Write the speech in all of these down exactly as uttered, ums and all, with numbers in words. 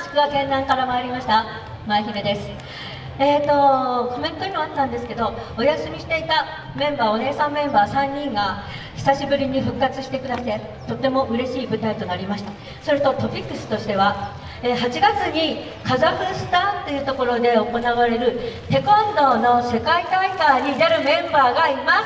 宿川県南から参りました前姫です。えーとコメントにもあったんですけど、お休みしていたメンバー、お姉さんメンバーさんにんが久しぶりに復活してくださってとても嬉しい舞台となりました。それとトピックスとしては、えー、はちがつにカザフスタンというところで行われるテコンドーの世界大会に出るメンバーがいます。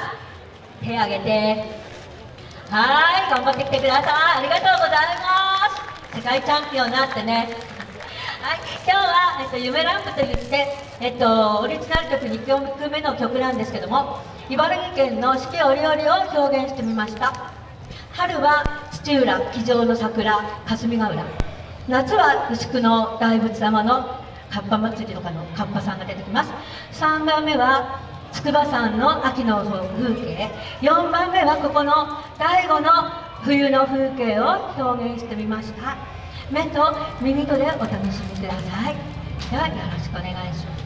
手挙げて。はい、頑張ってきてください。ありがとうございます。世界チャンピオンになってね。はい、今日は、えっと、夢ランプといって、えっと、オリジナル曲にきょくめの曲なんですけども、茨城県の四季折々を表現してみました。春は土浦、机上の桜、霞ヶ浦。夏は牛久の大仏様のかっぱ祭りとかのかっぱさんが出てきます。さんばんめは筑波山の秋の風景。よんばんめはここの醍醐の冬の風景を表現してみました。目と耳とでお楽しみください。ではよろしくお願いします。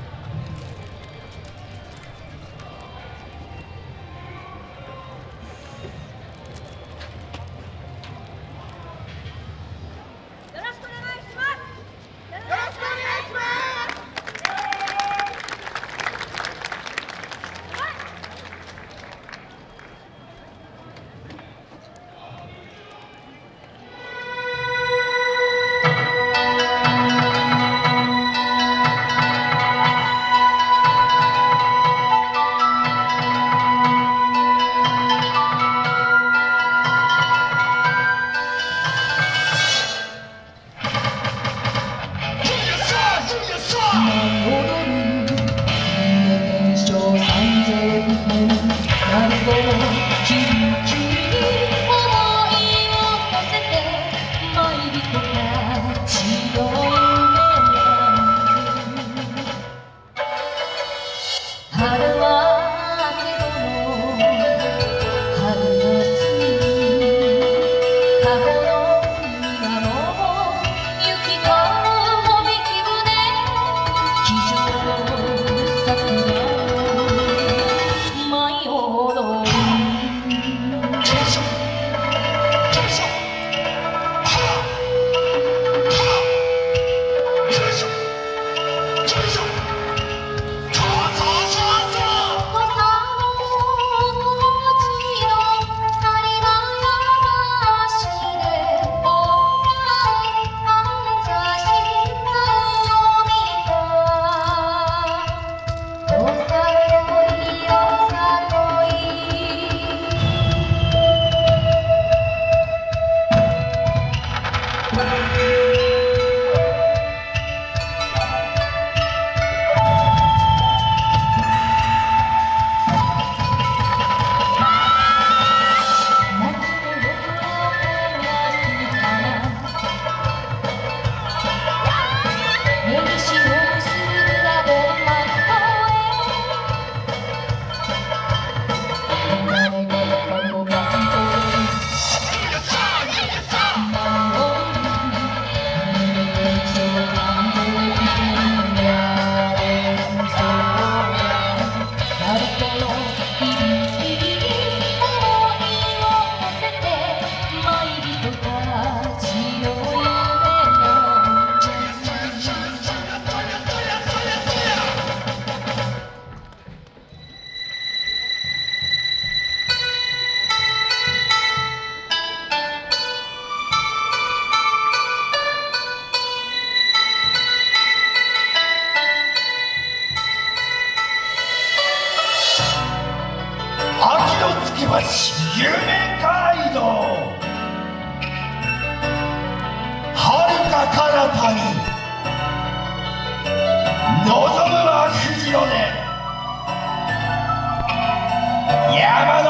夢街道、遥か彼方に望むは富士の根、山